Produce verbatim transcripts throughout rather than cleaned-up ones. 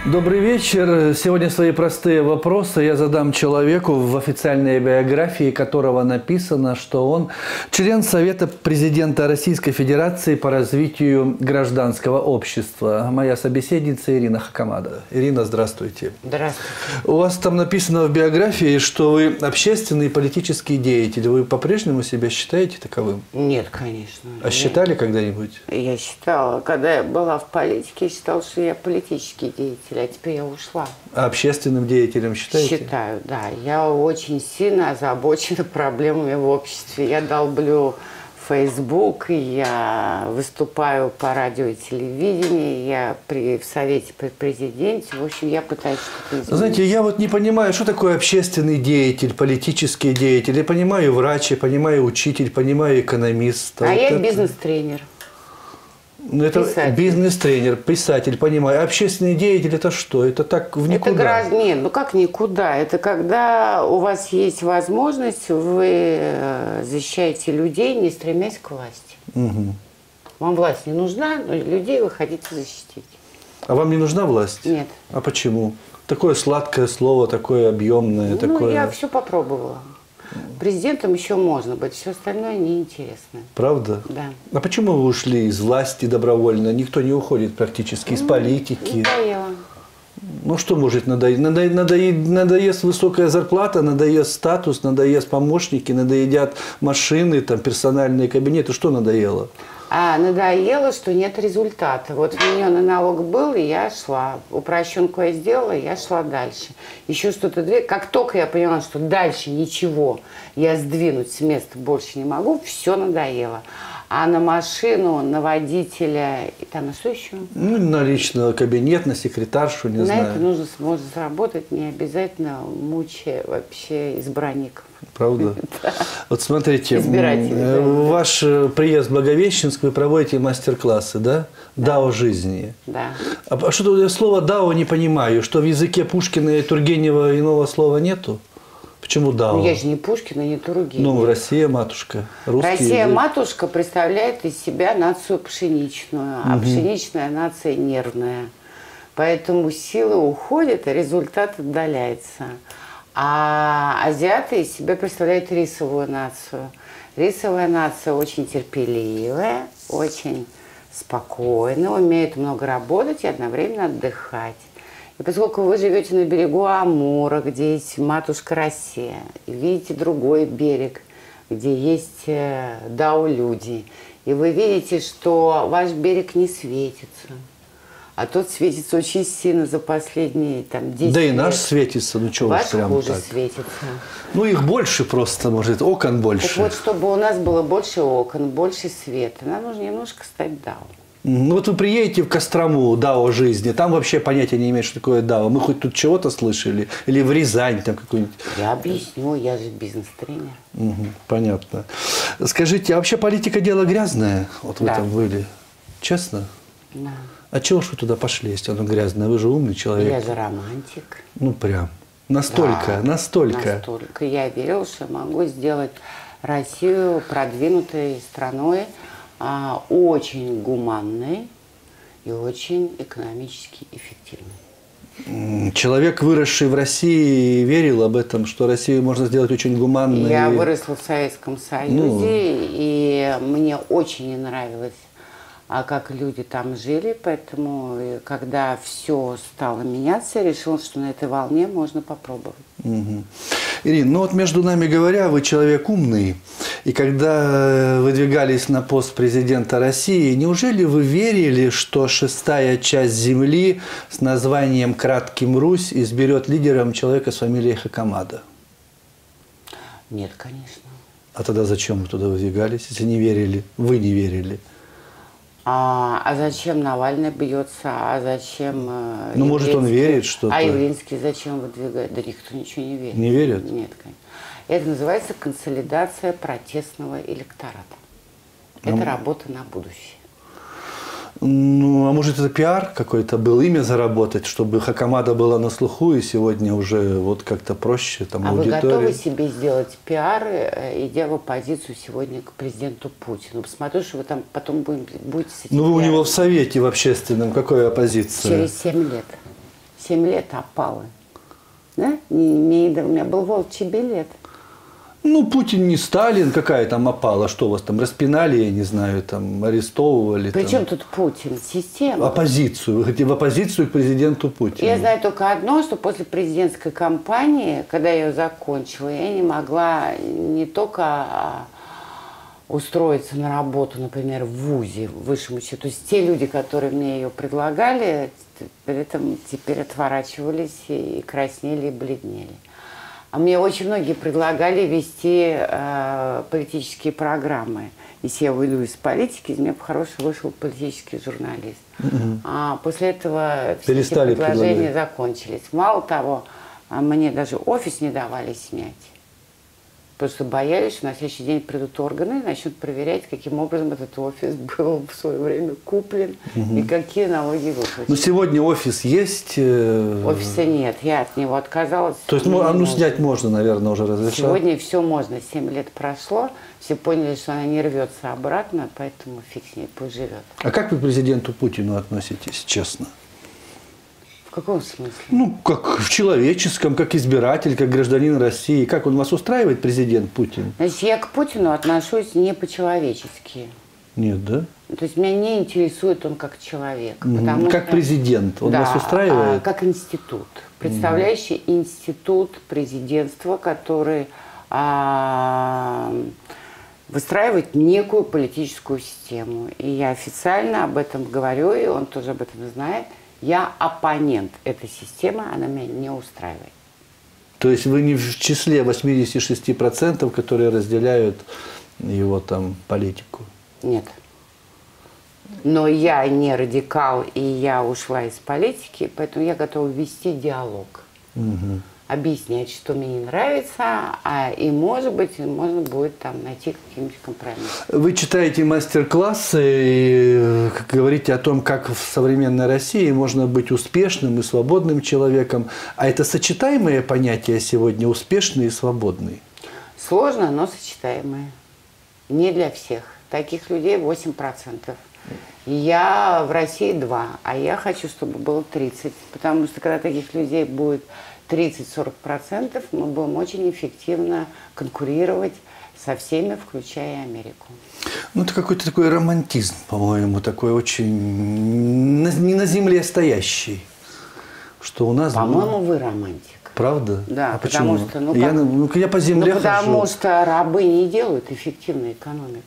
Добрый вечер. Сегодня свои простые вопросы я задам человеку, в официальной биографии которого написано, что он член Совета президента Российской Федерации по развитию гражданского общества. Моя собеседница Ирина Хакамада. Ирина, здравствуйте. Здравствуйте. У вас там написано в биографии, что вы общественный и политический деятель. Вы по-прежнему себя считаете таковым? Нет, конечно. А считали когда-нибудь? Я считала, когда я была в политике, я считала, что я политический деятель. А теперь я ушла. А общественным деятелем считаете? Считаю, да. Я очень сильно озабочена проблемами в обществе. Я долблю Facebook, я выступаю по радио и телевидению, я при, в Совете при президенте. В общем, я пытаюсь что-то изменить. Знаете, я вот не понимаю, что такое общественный деятель, политический деятель. Я понимаю врач, я понимаю учитель, понимаю экономист. А вот я это... бизнес-тренер. Ну, это бизнес-тренер, писатель, понимаю. Общественный деятель – это что? Это так в никуда? Это гражд... Нет, ну как никуда? Это когда у вас есть возможность, вы защищаете людей, не стремясь к власти. Угу. Вам власть не нужна, но людей вы хотите защитить. А вам не нужна власть? Нет. А почему? Такое сладкое слово, такое объемное. Ну, такое... я все попробовала. Президентом еще можно быть, все остальное неинтересно. Правда? Да. А почему вы ушли из власти добровольно? Никто не уходит практически из ну, политики. Надоело. Ну что может надоесть? Надо, надоест, надоест высокая зарплата, надоест статус, надоест помощники, надоедят машины, там, персональные кабинеты. Что надоело? А надоело, что нет результата. Вот вмененный налог был, и я шла. Упрощенку я сделала, и я шла дальше. Еще что-то двигать. Как только я поняла, что дальше ничего я сдвинуть с места больше не могу, все надоело. А на машину, на водителя, и там на что еще? Ну, на личный кабинет, на секретаршу, не на знаю. На это нужно можно заработать, не обязательно мучая вообще избранников. Правда? Да. Вот смотрите, да, ваш приезд в Благовещенск, вы проводите мастер-классы, да? Да. дао жизни. Да. А что я слово дао не понимаю, что в языке Пушкина и Тургенева иного слова нету? Почему дао? Ну, я же не Пушкина, не Тургенев. Ну, Россия матушка. Россия язык. матушка представляет из себя нацию пшеничную, а угу. пшеничная нация нервная. Поэтому силы уходят, а результат отдаляется. А азиаты из себя представляют рисовую нацию. Рисовая нация очень терпеливая, очень спокойная, умеет много работать и одновременно отдыхать. И поскольку вы живете на берегу Амура, где есть матушка Россия, и видите другой берег, где есть дао-люди, и вы видите, что ваш берег не светится, а тот светится очень сильно за последние там, десять лет. Да и наш светится, ну чего ваш прям хуже так. светится. Ну их больше просто, может, окон больше. Так вот, чтобы у нас было больше окон, больше света, нам нужно немножко стать дао. Ну вот вы приедете в Кострому, дао жизни, там вообще понятия не имеют, что такое дао. Мы хоть тут чего-то слышали? Или в Рязань там какой-нибудь? Я объясню, я же бизнес-тренер. Угу, понятно. Скажите, а вообще политика дело грязное? Вот вы да. там были. Честно? Да. А чего ж вы туда пошли, если оно грязное? Вы же умный человек. Я же романтик. Ну прям. Настолько, да, настолько. Настолько. Я верила, что я могу сделать Россию продвинутой страной, а, очень гуманной и очень экономически эффективной. Человек, выросший в России, верил об этом, что Россию можно сделать очень гуманной. Я выросла в Советском Союзе, ну... и мне очень не нравилось, а как люди там жили, поэтому, когда все стало меняться, я решила, что на этой волне можно попробовать. Угу. Ирина, ну вот между нами говоря, вы человек умный, и когда выдвигались на пост президента России, неужели вы верили, что шестая часть земли с названием «Кратким Русь» изберет лидером человека с фамилией Хакамада? Нет, конечно. А тогда зачем вы туда выдвигались, если не верили? Вы не верили. А, а зачем Навальный бьется? А зачем... Ну, Явлинский? Может, он верит что-то? А Явлинский зачем выдвигает? Да никто ничего не верит. Не верят? Нет, конечно. Это называется консолидация протестного электората. Это ну, работа на будущее. Ну, а может, это пиар какой-то был, имя заработать, чтобы Хакамада была на слуху, и сегодня уже вот как-то проще, там, а аудитория. А вы готовы себе сделать пиар, идя в оппозицию сегодня к президенту Путину? Посмотрю, что вы там потом будете с этим Ну, вы пиаром. у него в Совете, в общественном, какая оппозиция? Через семь лет. семь лет опалы. Да? Не, не, у меня был волчий билет. Ну, Путин не Сталин, какая там опала, что вас там распинали, я не знаю, там арестовывали. Причем там... тут Путин? Система. Оппозицию, вы хотите в оппозицию к президенту Путину. Я знаю только одно, что после президентской кампании, когда я ее закончила, я не могла не только устроиться на работу, например, в ВУЗе, в высшем учебном. То есть те люди, которые мне ее предлагали, при этом теперь отворачивались и краснели, и бледнели. А мне очень многие предлагали вести э, политические программы. Если я выйду из политики, из меня по-хорошему вышел политический журналист. Mm-hmm. А после этого все эти предложения предлагать. закончились. Мало того, мне даже офис не давали снять. Просто боялись, что на следующий день придут органы и начнут проверять, каким образом этот офис был в свое время куплен угу. и какие налоги выплачены. Но сегодня офис есть? Э... Офиса нет, я от него отказалась. То есть ну, ну, снять можно, наверное, уже разрешать? Сегодня все можно. Семь лет прошло, все поняли, что она не рвется обратно, поэтому фиг с ней, пусть живет. А как вы к президенту Путину относитесь, честно? В каком смысле? Ну, как в человеческом, как избиратель, как гражданин России. Как он вас устраивает, президент Путин? Значит, я к Путину отношусь не по-человечески. Нет, да? То есть меня не интересует он как человек. Mm-hmm. Потому как что, президент он да, вас устраивает? А, как институт, представляющий mm-hmm. институт президентства, который а, выстраивает некую политическую систему. И я официально об этом говорю, и он тоже об этом знает. Я оппонент этой системы, она меня не устраивает. То есть вы не в числе восьмидесяти шести процентов, которые разделяют его там политику? Нет. Но я не радикал, и я ушла из политики, поэтому я готова вести диалог. Угу. Объяснять, что мне не нравится, а и, может быть, можно будет там найти какие-нибудь компромиссы. Вы читаете мастер-классы и говорите о том, как в современной России можно быть успешным и свободным человеком. А это сочетаемые понятия сегодня, успешный и свободный? Сложно, но сочетаемые. Не для всех. Таких людей восемь процентов. Я в России два, а я хочу, чтобы было тридцать. Потому что когда таких людей будет тридцать-сорок процентов, мы будем очень эффективно конкурировать со всеми, включая Америку. Ну, это какой-то такой романтизм, по-моему, такой очень не на земле стоящий. Что у нас... По-моему, вы романтик. Правда? Да, а потому почему? что... Ну, я, как... ну, я по земле ну, потому хожу. что рабы не делают эффективную экономику.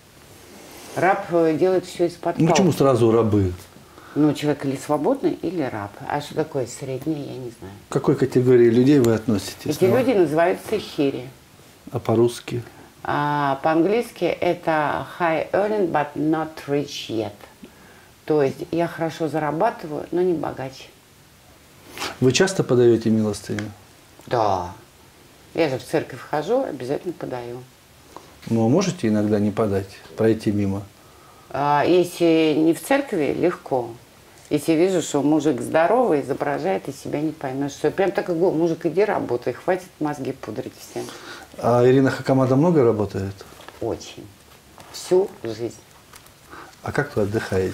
Раб делает все из-под палки. Ну, почему сразу рабы? Ну, человек или свободный, или раб. А что такое среднее, я не знаю. К какой категории людей вы относитесь? Эти ну? люди называются хири. А по-русски? А, по-английски это high earning, but not rich yet. То есть я хорошо зарабатываю, но не богаче. Вы часто подаете милостыню? Да. Я же в церковь хожу, обязательно подаю. Ну, можете иногда не подать, пройти мимо? А, если не в церкви, легко. Если вижу, что мужик здоровый, изображает, и себя не поймешь. Что я прям так и говорю, мужик, иди работай, хватит мозги пудрить всем. А Ирина Хакамада много работает? Очень. Всю жизнь. А как вы отдыхаете?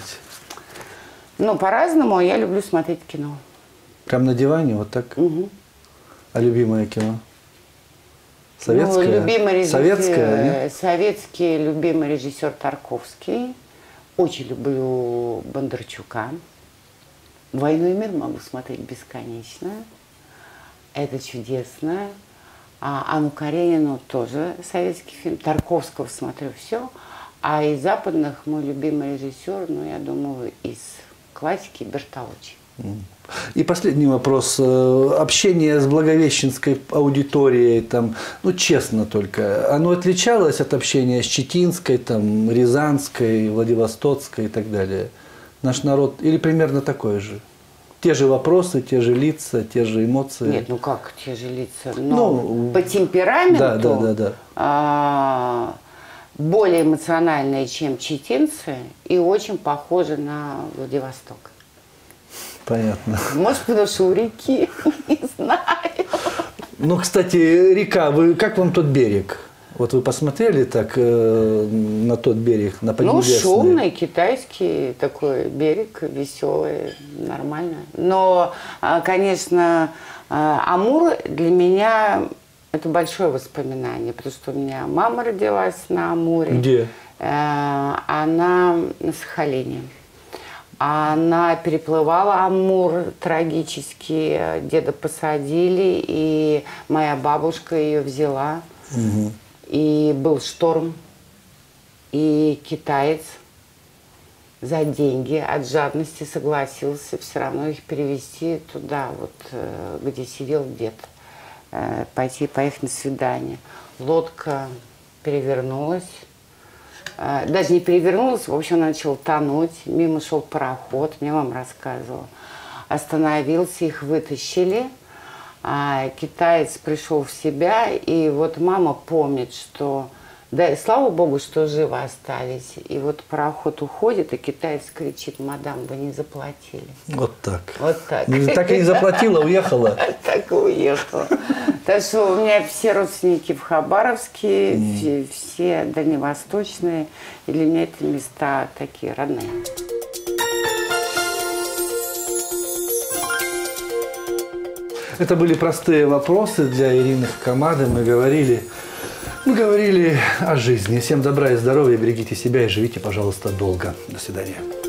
Ну, по-разному. Я люблю смотреть кино. Прям на диване, вот так? Угу. А любимое кино? Советское? Ну, любимый режиссер, Советское, нет? Советский любимый режиссер Тарковский. Очень люблю Бондарчука. «Войну и мир» могу смотреть бесконечно. Это чудесно. А Анну Каренину тоже советский фильм. Тарковского смотрю все. А из западных мой любимый режиссер, ну, я думаю, из классики Бертолуччи. И последний вопрос. Общение с благовещенской аудиторией, там, ну, честно только, оно отличалось от общения с читинской, там, рязанской, владивостокской и так далее? Наш народ или примерно такой же? Те же вопросы, те же лица, те же эмоции? Нет, ну как те же лица? Но ну, по темпераменту да, да, да, да. А, более эмоциональные, чем читинцы, и очень похожи на Владивосток. Понятно. Может, потому что у реки, не знаю. Ну, кстати, река, вы, как вам тот берег? Вот вы посмотрели так э, на тот берег, на Поднебесный? Ну, шумный, китайский такой берег, веселый, нормально. Но, конечно, Амур для меня это большое воспоминание, потому что у меня мама родилась на Амуре. Где? Она на Сахалине. Она переплывала Амур трагически, деда посадили, и моя бабушка ее взяла. Угу. И был шторм, и китаец за деньги от жадности согласился все равно их перевезти туда, вот, где сидел дед, пойти, поехать на свидание. Лодка перевернулась, даже не перевернулась, в общем, начал тонуть, мимо шел пароход, мне мама рассказывала, остановился, их вытащили. А китаец пришел в себя, и вот мама помнит, что, да, слава богу, что живы остались. И вот пароход уходит, и китаец кричит: мадам, вы не заплатили. Вот так. Вот так. Так и не заплатила, уехала. Так и уехала. Так что у меня все родственники в Хабаровске, все дальневосточные, и для меня это места такие родные. Это были простые вопросы для Ирины Хакамады. Мы говорили, мы говорили о жизни. Всем добра и здоровья, берегите себя и живите, пожалуйста, долго. До свидания.